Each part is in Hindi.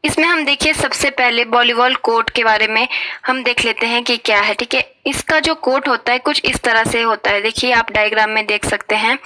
इसमें हम देखिए सबसे पहले वॉलीबॉल कोर्ट के बारे में हम देख लेते हैं कि क्या है। ठीक है, इसका जो कोर्ट होता है कुछ इस तरह से होता है। देखिए आप डायग्राम में देख सकते हैं,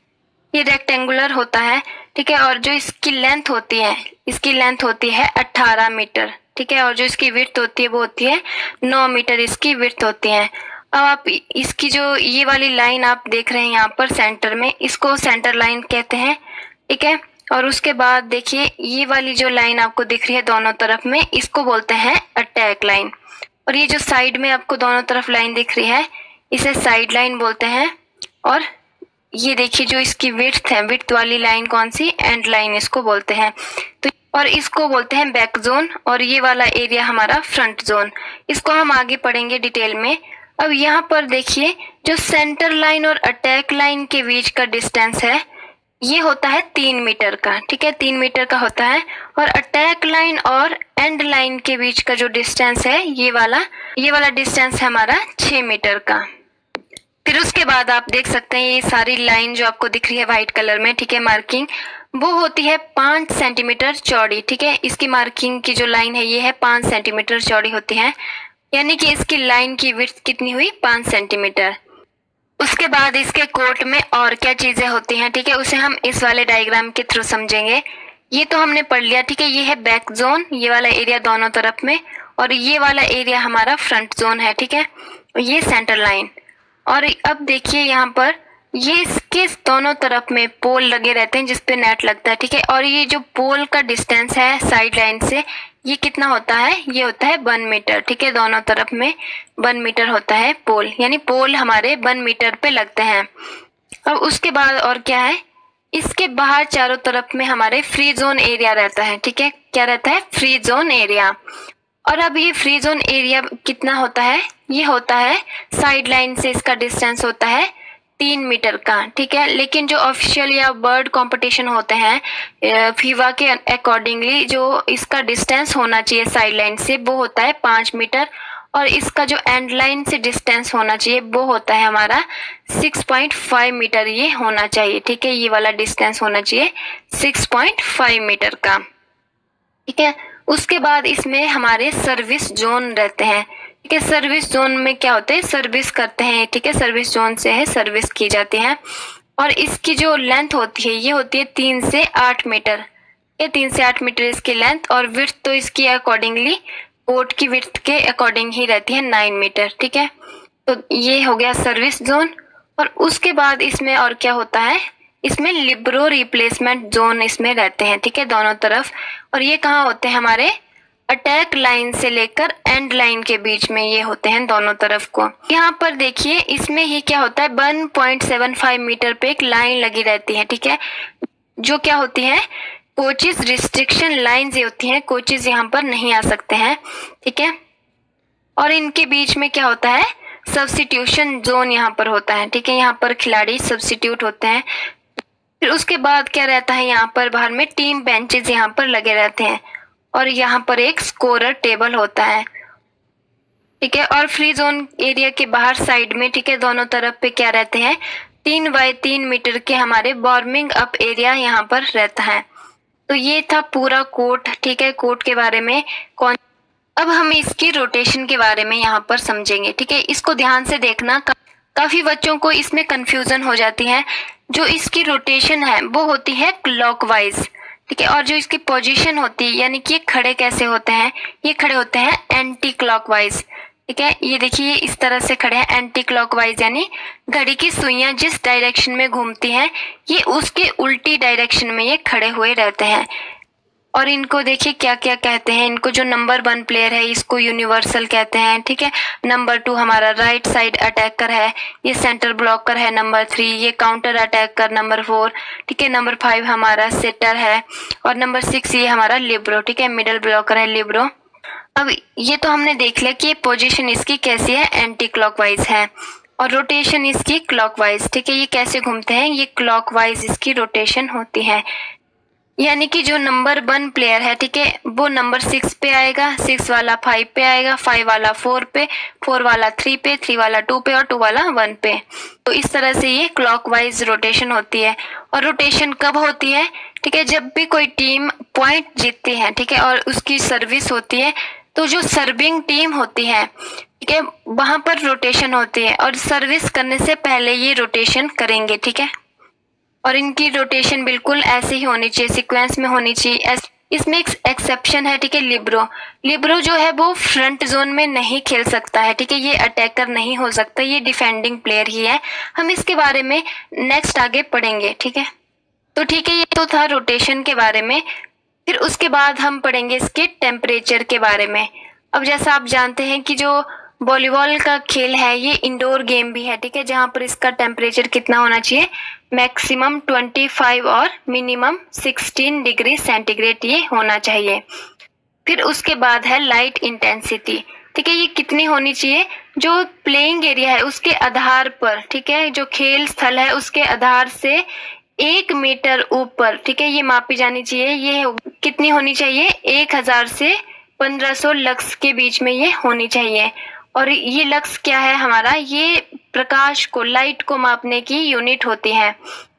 ये रेक्टेंगुलर होता है। ठीक है, और जो इसकी लेंथ होती है, इसकी लेंथ होती है 18 मीटर। ठीक है, और जो इसकी विड्थ होती है वो होती है 9 मीटर इसकी विड्थ होती है। अब आप इसकी जो ये वाली लाइन आप देख रहे हैं यहाँ पर सेंटर में, इसको सेंटर लाइन कहते हैं। ठीक है, और उसके बाद देखिए ये वाली जो लाइन आपको दिख रही है दोनों तरफ में, इसको बोलते हैं अटैक लाइन। और ये जो साइड में आपको दोनों तरफ लाइन दिख रही है, इसे साइड लाइन बोलते हैं। और ये देखिए जो इसकी विड्थ है, विड्थ वाली लाइन कौन सी, एंड लाइन इसको बोलते हैं। तो और इसको बोलते हैं बैक जोन, और ये वाला एरिया हमारा फ्रंट जोन। इसको हम आगे पढ़ेंगे डिटेल में। अब यहाँ पर देखिए जो सेंटर लाइन और अटैक लाइन के बीच का डिस्टेंस है ये होता है 3 मीटर का। ठीक है, 3 मीटर का होता है। और अटैक लाइन और एंड लाइन के बीच का जो डिस्टेंस है ये वाला डिस्टेंस है हमारा 6 मीटर का। फिर उसके बाद आप देख सकते हैं ये सारी लाइन जो आपको दिख रही है व्हाइट कलर में, ठीक है, मार्किंग, वो होती है 5 सेंटीमीटर चौड़ी। ठीक है, इसकी मार्किंग की जो लाइन है ये है 5 सेंटीमीटर चौड़ी होती है, यानी कि इसकी लाइन की विड्थ कितनी हुई, 5 सेंटीमीटर। उसके बाद इसके कोर्ट में और क्या चीजें होती हैं, ठीक है, उसे हम इस वाले डायग्राम के थ्रू समझेंगे। ये तो हमने पढ़ लिया। ठीक है, ये है बैक जोन, ये वाला एरिया दोनों तरफ में, और ये वाला एरिया हमारा फ्रंट जोन है। ठीक है, ये सेंटर लाइन। और अब देखिए यहाँ पर ये इसके दोनों तरफ में पोल लगे रहते हैं जिसपे नेट लगता है। ठीक है, और ये जो पोल का डिस्टेंस है साइड लाइन से ये कितना होता है, ये होता है 1 मीटर। ठीक है, दोनों तरफ में 1 मीटर होता है पोल, यानी पोल हमारे 1 मीटर पे लगते हैं। अब उसके बाद और क्या है, इसके बाहर चारों तरफ में हमारे फ्री जोन एरिया रहता है। ठीक है, क्या रहता है, फ्री जोन एरिया। और अब ये फ्री जोन एरिया कितना होता है, ये होता है साइड लाइन से इसका डिस्टेंस होता है 3 मीटर का। ठीक है, लेकिन जो ऑफिशियल या वर्ल्ड कंपटीशन होते हैं फीवा के अकॉर्डिंगली जो इसका डिस्टेंस होना चाहिए साइड लाइन से वो होता है 5 मीटर, और इसका जो एंड लाइन से डिस्टेंस होना चाहिए वो होता है हमारा 6.5 मीटर ये होना चाहिए। ठीक है, ये वाला डिस्टेंस होना चाहिए 6.5 मीटर का। ठीक है, उसके बाद इसमें हमारे सर्विस जोन रहते हैं। ठीक है, सर्विस जोन में क्या होते हैं, सर्विस करते हैं। ठीक है, सर्विस जोन से है सर्विस की जाती है। और इसकी जो लेंथ होती है ये होती है 3 से 8 मीटर। ये 3 से 8 मीटर इसकी लेंथ, और विड्थ तो इसकी अकॉर्डिंगली कोर्ट की विड्थ के अकॉर्डिंग ही रहती है 9 मीटर। ठीक है, तो ये हो गया सर्विस जोन। और उसके बाद इसमें और क्या होता है, इसमें लिबरो रिप्लेसमेंट जोन इसमें रहते हैं। ठीक है, दोनों तरफ। और ये कहाँ होते हैं, हमारे अटैक लाइन से लेकर एंड लाइन के बीच में ये होते हैं दोनों तरफ को। यहाँ पर देखिए इसमें ही क्या होता है, 1.75 मीटर पे एक लाइन लगी रहती है। ठीक है, जो क्या होती है, कोचेस रिस्ट्रिक्शन लाइन ये होती हैं, कोचेस यहाँ पर नहीं आ सकते हैं। ठीक है, और इनके बीच में क्या होता है, सब्स्टिट्यूशन जोन यहाँ पर होता है। ठीक है, यहाँ पर खिलाड़ी सब्स्टिट्यूट होते हैं। फिर उसके बाद क्या रहता है, यहाँ पर बाहर में टीम बेंचेस यहाँ पर लगे रहते हैं, और यहाँ पर एक स्कोरर टेबल होता है। ठीक है, और फ्री जोन एरिया के बाहर साइड में, ठीक है, दोनों तरफ पे क्या रहते हैं, 3 बाय 3 मीटर के हमारे वार्मिंग अप एरिया यहाँ पर रहता है। तो ये था पूरा कोर्ट। ठीक है, कोर्ट के बारे में अब हम इसकी रोटेशन के बारे में यहाँ पर समझेंगे। ठीक है, इसको ध्यान से देखना, काफी बच्चों को इसमें कंफ्यूजन हो जाती है। जो इसकी रोटेशन है वो होती है क्लॉकवाइज। ठीक है, और जो इसकी पोजीशन होती है, यानी कि ये खड़े कैसे होते हैं, ये खड़े होते हैं एंटी क्लॉकवाइज। ठीक है, ये देखिए इस तरह से खड़े हैं एंटी क्लॉकवाइज, यानी घड़ी की सुइयां जिस डायरेक्शन में घूमती हैं ये उसके उल्टी डायरेक्शन में ये खड़े हुए रहते हैं। और इनको देखिए क्या क्या कहते हैं, इनको जो नंबर 1 प्लेयर है इसको यूनिवर्सल कहते हैं। ठीक है, नंबर 2 हमारा राइट साइड अटैकर है, ये सेंटर ब्लॉकर है। नंबर 3 ये काउंटर अटैकर। नंबर 4 ठीक है, नंबर 5 हमारा सेटर है, और नंबर 6 ये हमारा लिब्रो। ठीक है, मिडल ब्लॉकर है लिब्रो। अब ये तो हमने देख लिया कि पोजीशन इसकी कैसी है, एंटी क्लॉकवाइज है, और रोटेशन इसकी क्लॉकवाइज। ठीक है, ये कैसे घूमते हैं, ये क्लॉकवाइज इसकी रोटेशन होती है। यानी कि जो नंबर 1 प्लेयर है, ठीक है, वो नंबर 6 पे आएगा, 6 वाला 5 पे आएगा, 5 वाला 4 पे, 4 वाला 3 पे, 3 वाला 2 पे, और 2 वाला 1 पे। तो इस तरह से ये क्लॉकवाइज रोटेशन होती है। और रोटेशन कब होती है, ठीक ठीक है। जब भी कोई टीम पॉइंट जीतती है, ठीक है, और उसकी सर्विस होती है, तो जो सर्विंग टीम होती है, ठीक है, वहां पर रोटेशन होती है और सर्विस करने से पहले ये रोटेशन करेंगे, ठीक है। और इनकी रोटेशन बिल्कुल ऐसे ही होनी चाहिए, सीक्वेंस में होनी चाहिए। इसमें एक एक्सेप्शन है, ठीक है, लिब्रो। लिब्रो जो है वो फ्रंट जोन में नहीं खेल सकता है, ठीक है, ये अटैकर नहीं हो सकता, ये डिफेंडिंग प्लेयर ही है। हम इसके बारे में नेक्स्ट आगे पढ़ेंगे, ठीक है। तो ठीक है, ये तो था रोटेशन के बारे में। फिर उसके बाद हम पढ़ेंगे इसके टेम्परेचर के बारे में। अब जैसा आप जानते हैं कि जो वॉलीबॉल का खेल है ये इंडोर गेम भी है, ठीक है, जहाँ पर इसका टेम्परेचर कितना होना चाहिए, मैक्सिमम 25 और मिनिमम 16 डिग्री सेंटीग्रेड ये होना चाहिए। फिर उसके बाद है लाइट इंटेंसिटी, ठीक है, ये कितनी होनी चाहिए, जो प्लेइंग एरिया है उसके आधार पर, ठीक है, जो खेल स्थल है उसके आधार से 1 मीटर ऊपर, ठीक है, ये मापी जानी चाहिए। ये कितनी होनी चाहिए, 1000 से 1500 लक्स के बीच में ये होनी चाहिए। और ये लक्स क्या है हमारा, ये प्रकाश को, लाइट को मापने की यूनिट होती है।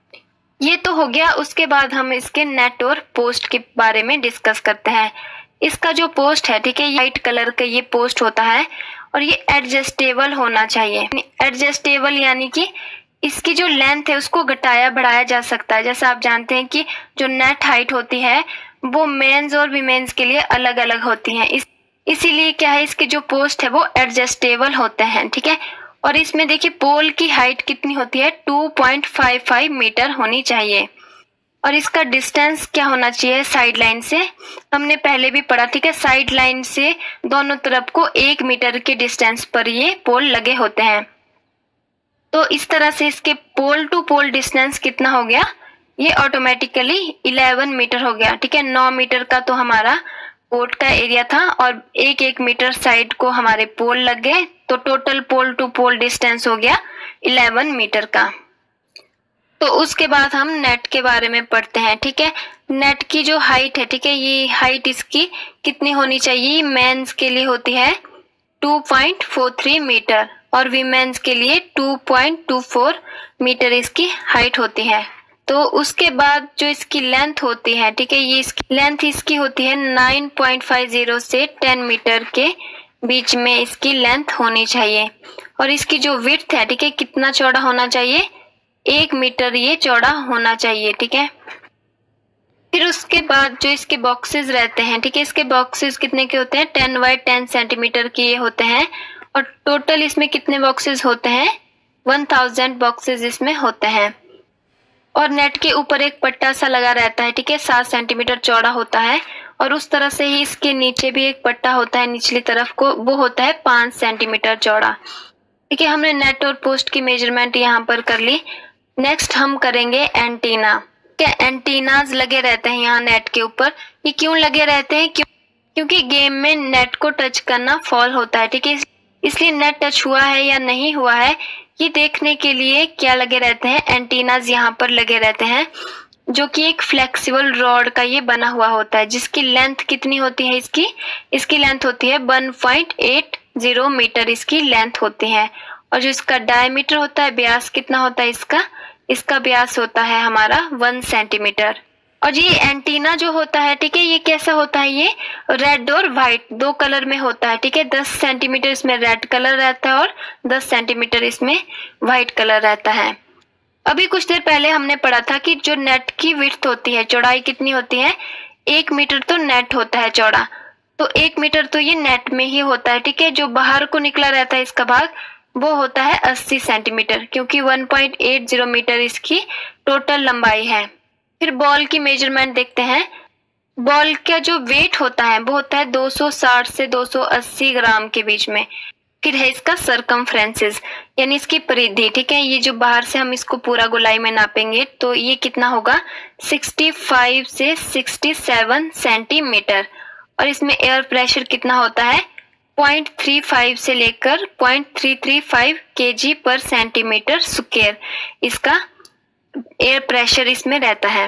ये तो हो गया। उसके बाद हम इसके नेट और पोस्ट के बारे में डिस्कस करते हैं। इसका जो पोस्ट है, ठीक है, ये व्हाइट कलर का ये पोस्ट होता है और ये एडजस्टेबल होना चाहिए। एडजस्टेबल यानी कि इसकी जो लेंथ है उसको घटाया बढ़ाया जा सकता है। जैसा आप जानते हैं कि जो नेट हाइट होती है वो मेंस और वीमेंस के लिए अलग अलग होती है, इसीलिए क्या है, इसके जो पोस्ट है वो एडजस्टेबल होते हैं, ठीक है। और इसमें देखिए पोल की हाइट कितनी होती है, 2.55 मीटर होनी चाहिए। और इसका डिस्टेंस क्या होना चाहिए साइड लाइन से, हमने पहले भी पढ़ा, ठीक है, साइड लाइन से दोनों तरफ को 1 मीटर के डिस्टेंस पर ये पोल लगे होते हैं। तो इस तरह से इसके पोल टू पोल डिस्टेंस कितना हो गया, ये ऑटोमेटिकली 11 मीटर हो गया, ठीक है। 9 मीटर का तो हमारा कोर्ट का एरिया था और 1-1 मीटर साइड को हमारे पोल लग गए, तो total pole to pole distance हो गया 11 मीटर का। तो उसके बाद हम नेट के बारे में पढ़ते हैं, ठीक है। नेट की जो हाइट है, ठीक है, ये हाइट इसकी कितनी होनी चाहिए, मेंस के लिए होती है 2.43 मीटर और वीमेंस के लिए 2.24 मीटर इसकी हाइट होती है। तो उसके बाद जो इसकी लेंथ होती है, ठीक है, ये इसकी लेंथ इसकी होती है 9.50 से 10 मीटर के बीच में इसकी लेंथ होनी चाहिए। और इसकी जो विड्थ है, ठीक है, कितना चौड़ा होना चाहिए, 1 मीटर ये चौड़ा होना चाहिए, ठीक है। फिर उसके बाद जो इसके बॉक्सेस रहते हैं, ठीक है, इसके बॉक्सेस कितने के होते हैं, 10 बाय 10 सेंटीमीटर के ये होते हैं। और टोटल इसमें कितने बॉक्सेस होते हैं, 1000 बॉक्सेस इसमें होते हैं। और नेट के ऊपर एक पट्टा सा लगा रहता है, ठीक है, 7 सेंटीमीटर चौड़ा होता है। और उस तरह से ही इसके नीचे भी एक पट्टा होता है निचली तरफ को, वो होता है 5 सेंटीमीटर चौड़ा, ठीक है। हमने नेट और पोस्ट की मेजरमेंट यहाँ पर कर ली। नेक्स्ट हम करेंगे एंटीना। क्या एंटीनाज लगे रहते हैं यहाँ नेट के ऊपर, ये क्यों लगे रहते हैं, क्योंकि गेम में नेट को टच करना फॉल होता है, ठीक है, इसलिए नेट टच हुआ है या नहीं हुआ है ये देखने के लिए क्या लगे रहते हैं, एंटीनाज यहाँ पर लगे रहते हैं, जो कि एक फ्लेक्सिबल रॉड का ये बना हुआ होता है, जिसकी लेंथ कितनी होती है, इसकी लेंथ होती है 1.80 मीटर इसकी लेंथ होती है। और जो इसका डायमीटर होता है, व्यास कितना होता है इसका व्यास होता है हमारा 1 सेंटीमीटर। और ये एंटीना जो होता है, ठीक है, ये कैसा होता है, ये रेड और व्हाइट 2 कलर में होता है, ठीक है। 10 सेंटीमीटर इसमें रेड कलर रहता है और 10 सेंटीमीटर इसमें व्हाइट कलर रहता है। अभी कुछ देर पहले हमने पढ़ा था कि जो नेट की विड्थ होती है, चौड़ाई कितनी होती है, 1 मीटर तो नेट होता है चौड़ा, तो 1 मीटर तो ये नेट में ही होता है, ठीक है। जो बाहर को निकला रहता है इसका भाग, वो होता है 80 सेंटीमीटर, क्योंकि 1.80 मीटर इसकी टोटल लंबाई है। फिर बॉल की मेजरमेंट देखते हैं। बॉल का जो वेट होता है वो होता है 260 से 280 ग्राम के बीच में। फिर है इसका सरकमफ्रेंसेस, यानी इसकी परिधि, ठीक है, ये जो बाहर से हम इसको पूरा गोलाई में नापेंगे तो ये कितना होगा, 65 से 67 सेंटीमीटर। और इसमें एयर प्रेशर कितना होता है, 0.35 से लेकर 0.335 kg पर सेंटीमीटर स्क्वायर इसका एयर प्रेशर इसमें रहता है।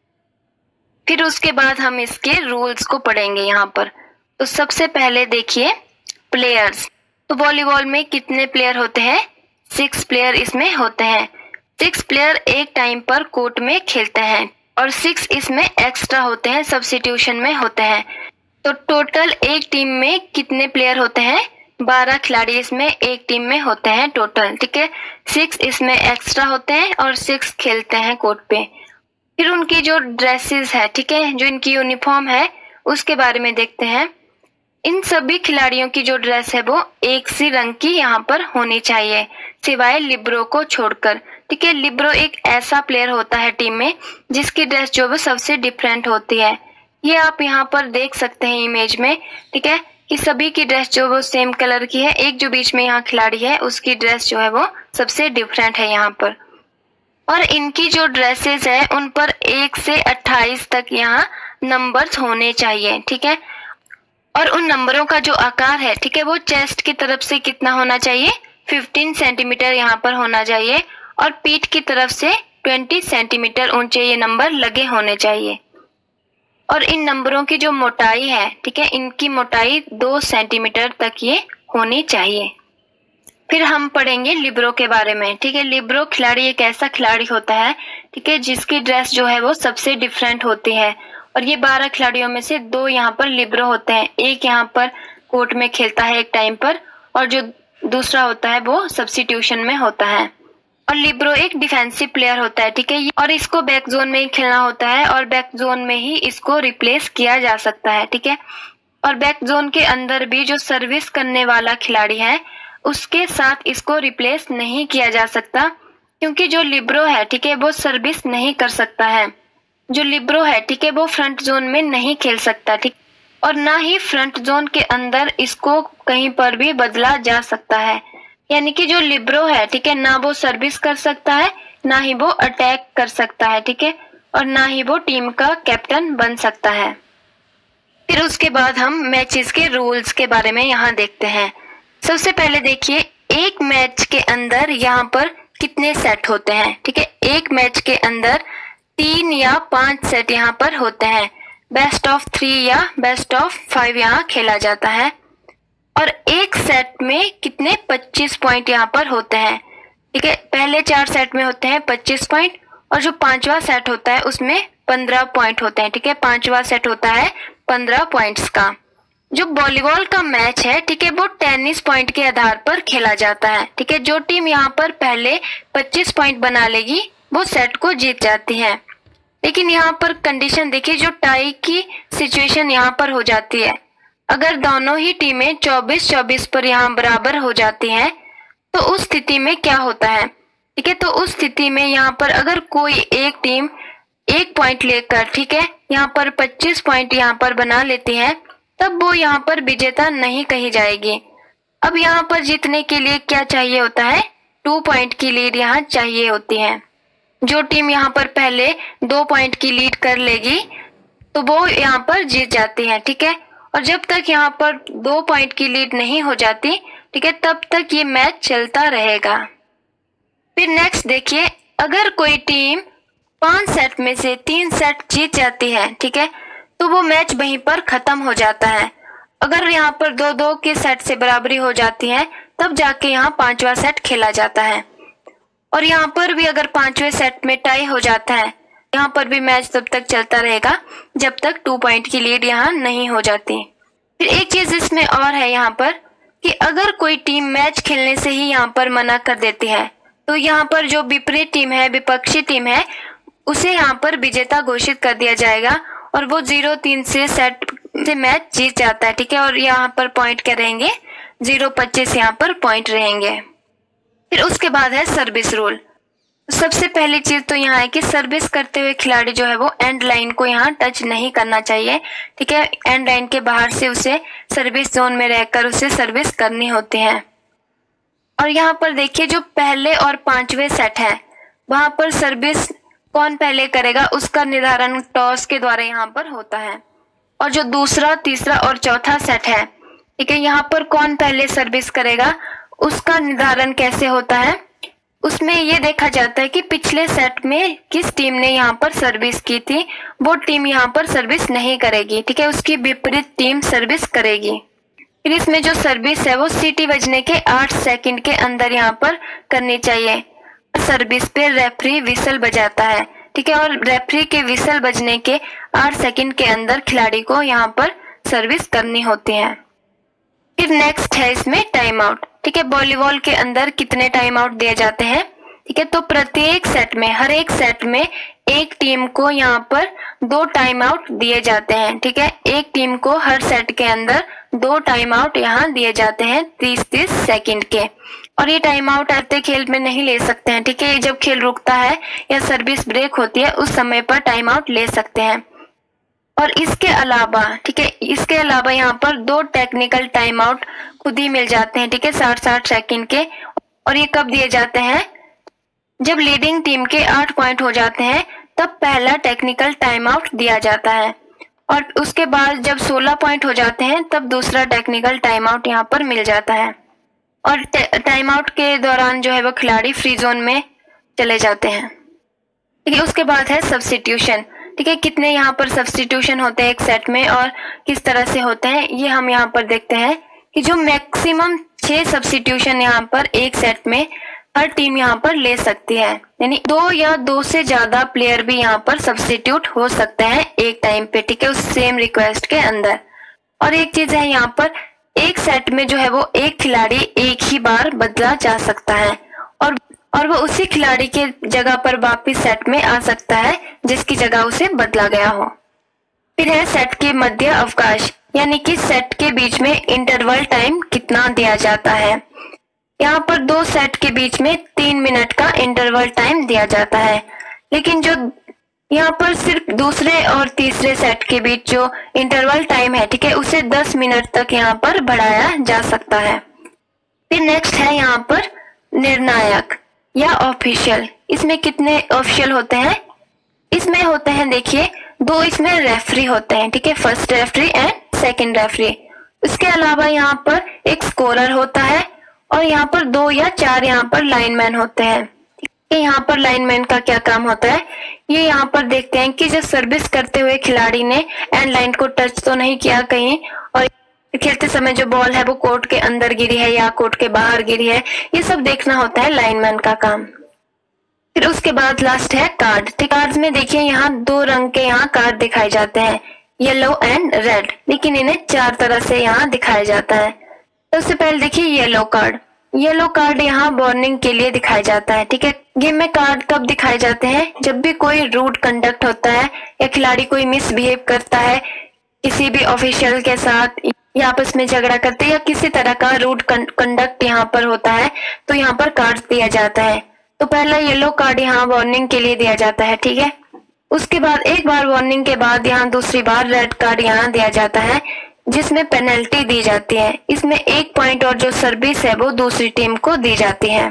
फिर उसके बाद हम इसके रूल्स को पढ़ेंगे यहाँ पर। तो सबसे पहले देखिए प्लेयर्स। तो वॉलीबॉल में कितने प्लेयर होते हैं, 6 प्लेयर इसमें होते हैं। 6 प्लेयर एक टाइम पर कोर्ट में खेलते हैं और 6 इसमें एक्स्ट्रा होते हैं, सब्स्टिट्यूशन में होते हैं। तो टोटल एक टीम में कितने प्लेयर होते हैं? 12 खिलाड़ी इसमें एक टीम में होते हैं टोटल, ठीक है। 6 इसमें एक्स्ट्रा होते हैं और 6 खेलते हैं कोर्ट पे। फिर उनकी जो ड्रेसेस है, ठीक है, जो इनकी यूनिफॉर्म है उसके बारे में देखते हैं। इन सभी खिलाड़ियों की जो ड्रेस है वो एक सी रंग की यहाँ पर होनी चाहिए, सिवाय लिब्रो को छोड़कर, ठीक है। लिब्रो एक ऐसा प्लेयर होता है टीम में जिसकी ड्रेस जो वो सबसे डिफरेंट होती है। ये आप यहाँ पर देख सकते हैं इमेज में, ठीक है, कि सभी की ड्रेस जो वो सेम कलर की है। एक जो बीच में यहाँ खिलाड़ी है उसकी ड्रेस जो है वो सबसे डिफरेंट है यहाँ पर। और इनकी जो ड्रेसेस है उन पर 1 से 28 तक यहाँ नंबर्स होने चाहिए, ठीक है। और उन नंबरों का जो आकार है, ठीक है, वो चेस्ट की तरफ से कितना होना चाहिए? 15 सेंटीमीटर यहाँ पर होना चाहिए और पीठ की तरफ से 20 सेंटीमीटर ऊंचे ये नंबर लगे होने चाहिए। और इन नंबरों की जो मोटाई है, ठीक है, इनकी मोटाई 2 सेंटीमीटर तक ये होनी चाहिए। फिर हम पढ़ेंगे लिब्रो के बारे में, ठीक है। लिब्रो खिलाड़ी एक ऐसा खिलाड़ी होता है, ठीक है, जिसकी ड्रेस जो है वो सबसे डिफरेंट होती है। और ये 12 खिलाड़ियों में से 2 यहाँ पर लिब्रो होते हैं। एक यहाँ पर कोर्ट में खेलता है एक टाइम पर और जो दूसरा होता है वो सब्स्टिट्यूशन में होता है। और लिब्रो एक डिफेंसिव प्लेयर होता है, ठीक है, और इसको बैक जोन में ही खेलना होता है और बैक जोन में ही इसको रिप्लेस किया जा सकता है, ठीक है। और बैक जोन के अंदर भी जो सर्विस करने वाला खिलाड़ी है उसके साथ इसको रिप्लेस नहीं किया जा सकता, क्योंकि जो लिब्रो है, ठीक है, वो सर्विस नहीं कर सकता है। जो लिब्रो है, ठीक है, वो फ्रंट जोन में नहीं खेल सकता, ठीक, और ना ही फ्रंट जोन के अंदर इसको कहीं पर भी बदला जा सकता है। यानी कि जो लिब्रो है, ठीक है, ना वो सर्विस कर सकता है, ना ही वो अटैक कर सकता है, ठीक है, और ना ही वो टीम का कैप्टन बन सकता है। फिर उसके बाद हम मैचेस के रूल्स के बारे में यहाँ देखते हैं। सबसे पहले देखिए, एक मैच के अंदर यहाँ पर कितने सेट होते हैं, ठीक है। एक मैच के अंदर 3 या 5 सेट यहाँ पर होते हैं। बेस्ट ऑफ 3 या बेस्ट ऑफ 5 यहाँ खेला जाता है। और एक सेट में कितने 25 पॉइंट यहाँ पर होते हैं, ठीक है। पहले 4 सेट में होते हैं 25 पॉइंट और जो 5वां सेट होता है उसमें 15 पॉइंट होते हैं, ठीक है। 5वां सेट होता है 15 पॉइंट्स का। जो वॉलीबॉल का मैच है, ठीक है, वो टेनिस पॉइंट के आधार पर खेला जाता है, ठीक है। जो टीम यहाँ पर पहले 25 पॉइंट बना लेगी वो सेट को जीत जाती है। लेकिन यहाँ पर कंडीशन देखिए, जो टाई की सिचुएशन यहाँ पर हो जाती है, अगर दोनों ही टीमें 24-24 पर यहाँ बराबर हो जाती हैं तो उस स्थिति में क्या होता है, ठीक है। तो उस स्थिति में यहाँ पर अगर कोई एक टीम 1 पॉइंट लेकर, ठीक है, यहाँ पर 25 पॉइंट यहाँ पर बना लेती है, तब वो यहाँ पर विजेता नहीं कही जाएगी। अब यहाँ पर जीतने के लिए क्या चाहिए होता है? 2 पॉइंट की लीड यहाँ चाहिए होती है। जो टीम यहाँ पर पहले 2 पॉइंट की लीड कर लेगी तो वो यहाँ पर जीत जाती है, ठीक है। और जब तक यहाँ पर 2 पॉइंट की लीड नहीं हो जाती, ठीक है, तब तक ये मैच चलता रहेगा। फिर नेक्स्ट देखिए, अगर कोई टीम 5 सेट में से 3 सेट जीत जाती है, ठीक है, तो वो मैच वहीं पर खत्म हो जाता है। अगर यहाँ पर 2-2 के सेट से बराबरी हो जाती है तब जाके यहाँ 5वां सेट खेला जाता है। और यहाँ पर भी अगर 5वें सेट में टाई हो जाता है, यहाँ पर भी मैच तब तक चलता रहेगा जब तक 2 पॉइंट की लीड यहाँ नहीं हो जाती। फिर एक चीज इसमें और है यहाँ पर कि अगर कोई टीम मैच खेलने से ही यहाँ पर मना कर देती है तो यहाँ पर जो विपरीत टीम है, विपक्षी टीम है, उसे यहाँ पर विजेता घोषित कर दिया जाएगा और वो 0-3 से सेट से मैच जीत जाता है, ठीक है। और यहाँ पर पॉइंट क्या रहेंगे? 0-25 यहाँ पर पॉइंट रहेंगे। फिर उसके बाद है सर्विस रूल। सबसे पहली चीज तो यहाँ है कि सर्विस करते हुए खिलाड़ी जो है वो एंड लाइन को यहाँ टच नहीं करना चाहिए, ठीक है। एंड लाइन के बाहर से उसे सर्विस जोन में रहकर उसे सर्विस करनी होती है। और यहाँ पर देखिए, जो पहले और 5वें सेट है वहां पर सर्विस कौन पहले करेगा उसका निर्धारण टॉस के द्वारा यहाँ पर होता है। और जो दूसरा, तीसरा और चौथा सेट है, ठीक है, यहाँ पर कौन पहले सर्विस करेगा उसका निर्धारण कैसे होता है? उसमें ये देखा जाता है कि पिछले सेट में किस टीम ने यहाँ पर सर्विस की थी, वो टीम यहाँ पर सर्विस नहीं करेगी, ठीक है, उसकी विपरीत टीम सर्विस करेगी। फिर इसमें जो सर्विस है वो सीटी बजने के 8 सेकंड के अंदर यहाँ पर करनी चाहिए। सर्विस पे रेफरी विसल बजाता है, ठीक ठीक है, और रेफरी के विसल बजने के 8 सेकंड के अंदर खिलाड़ी को यहाँ पर सर्विस करनी होती है। फिर नेक्स्ट है इसमें टाइम आउट। ठीक है, वॉलीबॉल के अंदर कितने टाइम आउट दिए जाते हैं? ठीक है, तो प्रत्येक सेट में, हर एक सेट में एक टीम को यहाँ पर 2 टाइम आउट दिए जाते हैं। ठीक है, एक टीम को हर सेट के अंदर 2 टाइम आउट यहाँ दिए जाते हैं 30-30 सेकंड के। और ये टाइम आउट आते खेल में नहीं ले सकते हैं। ठीक है, जब खेल रुकता है या सर्विस ब्रेक होती है उस समय पर टाइम आउट ले सकते हैं। और इसके अलावा, ठीक है, इसके अलावा यहाँ पर 2 टेक्निकल टाइम आउट खुद ही मिल जाते हैं। ठीक है, 60-60 सेकंड के। और ये कब दिए जाते हैं? जब लीडिंग टीम के 8 पॉइंट हो जाते हैं तब पहला टेक्निकल टाइम आउट दिया जाता है, और उसके बाद जब 16 पॉइंट हो जाते हैं तब दूसरा टेक्निकल टाइम आउट यहाँ पर मिल जाता है। और टाइम आउट के दौरान जो है वो खिलाड़ी फ्री जोन में चले जाते हैं। ठीक है, उसके बाद है सब्स्टिट्यूशन। ठीक है, कितने यहाँ पर सब्स्टिट्यूशन होते हैं एक सेट में और किस तरह से होते हैं ये हम यहाँ पर देखते हैं कि जो मैक्सिमम 6 सब्स्टिट्यूशन यहाँ पर एक सेट में हर टीम यहाँ पर ले सकती है, यानी 2 या 2 से ज्यादा प्लेयर भी यहाँ पर सब्स्टिट्यूट हो सकते हैं एक टाइम पे। ठीक है, उस सेम रिक्वेस्ट के अंदर। और एक चीज है यहाँ पर, एक सेट में जो है वो एक खिलाड़ी एक ही बार बदला जा सकता है और वो उसी खिलाड़ी के जगह पर वापस सेट में आ सकता है जिसकी जगह उसे बदला गया हो। फिर है सेट के मध्य अवकाश, यानी कि सेट के बीच में इंटरवल टाइम कितना दिया जाता है। यहाँ पर 2 सेट के बीच में 3 मिनट का इंटरवल टाइम दिया जाता है, लेकिन जो यहाँ पर सिर्फ दूसरे और तीसरे सेट के बीच जो इंटरवल टाइम है, ठीक है, उसे 10 मिनट तक यहाँ पर बढ़ाया जा सकता है। फिर नेक्स्ट है यहाँ पर निर्णायक या ऑफिशियल। इसमें कितने ऑफिशियल होते हैं? इसमें होते हैं, देखिए, 2 इसमें रेफरी होते हैं। ठीक है, first referee and second referee. इसके अलावा यहाँ पर एक स्कोरर होता है और यहाँ पर 2 या 4 यहाँ पर लाइनमैन होते हैं। यहाँ पर लाइनमैन का क्या काम होता है, ये यहाँ पर देखते हैं कि जब सर्विस करते हुए खिलाड़ी ने एंड लाइन को टच तो नहीं किया कहीं, और खेलते समय जो बॉल है वो कोर्ट के अंदर गिरी है या कोर्ट के बाहर गिरी है, ये सब देखना होता है लाइनमैन का काम। फिर उसके बाद लास्ट है कार्ड। कार्ड्स में देखिए यहाँ 2 रंग के यहाँ कार्ड दिखाए जाते हैं, येलो एंड रेड, लेकिन इन्हें 4 तरह से यहाँ दिखाया जाता है। सबसे पहले देखिए येलो कार्ड। येलो कार्ड यहाँ वार्निंग के लिए दिखाया जाता है। ठीक है, गेम में कार्ड कब दिखाए जाते हैं? जब भी कोई रूड कंडक्ट होता है या खिलाड़ी कोई मिसबिहेव करता है किसी भी ऑफिशियल के साथ, या आपस में झगड़ा करते हैं या किसी तरह का रूड कंडक्ट यहाँ पर होता है तो यहाँ पर कार्ड दिया जाता है। तो पहला येलो कार्ड यहाँ वार्निंग के लिए दिया जाता है। ठीक है, उसके बाद एक बार वार्निंग के बाद यहाँ दूसरी बार रेड कार्ड यहाँ दिया जाता है जिसमें पेनल्टी दी जाती है। इसमें 1 पॉइंट और जो सर्विस है वो दूसरी टीम को दी जाती है।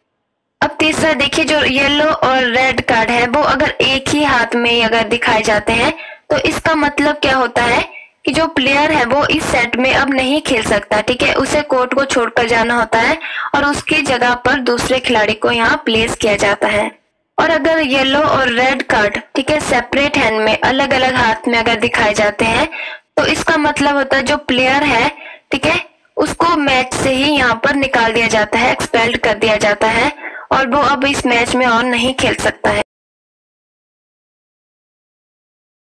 अब तीसरा देखिए, जो येलो और रेड कार्ड है वो अगर एक ही हाथ में अगर दिखाए जाते हैं तो इसका मतलब क्या होता है कि जो प्लेयर है वो इस सेट में अब नहीं खेल सकता। ठीक है, उसे कोर्ट को छोड़कर जाना होता है और उसकी जगह पर दूसरे खिलाड़ी को यहाँ प्लेस किया जाता है। और अगर येलो और रेड कार्ड, ठीक है, सेपरेट हैंड में, अलग अलग हाथ में अगर दिखाए जाते हैं तो इसका मतलब होता है जो प्लेयर है, ठीक है, उसको मैच से ही यहाँ पर निकाल दिया जाता है, एक्सपेल्ड कर दिया जाता है और वो अब इस मैच में और नहीं खेल सकता है।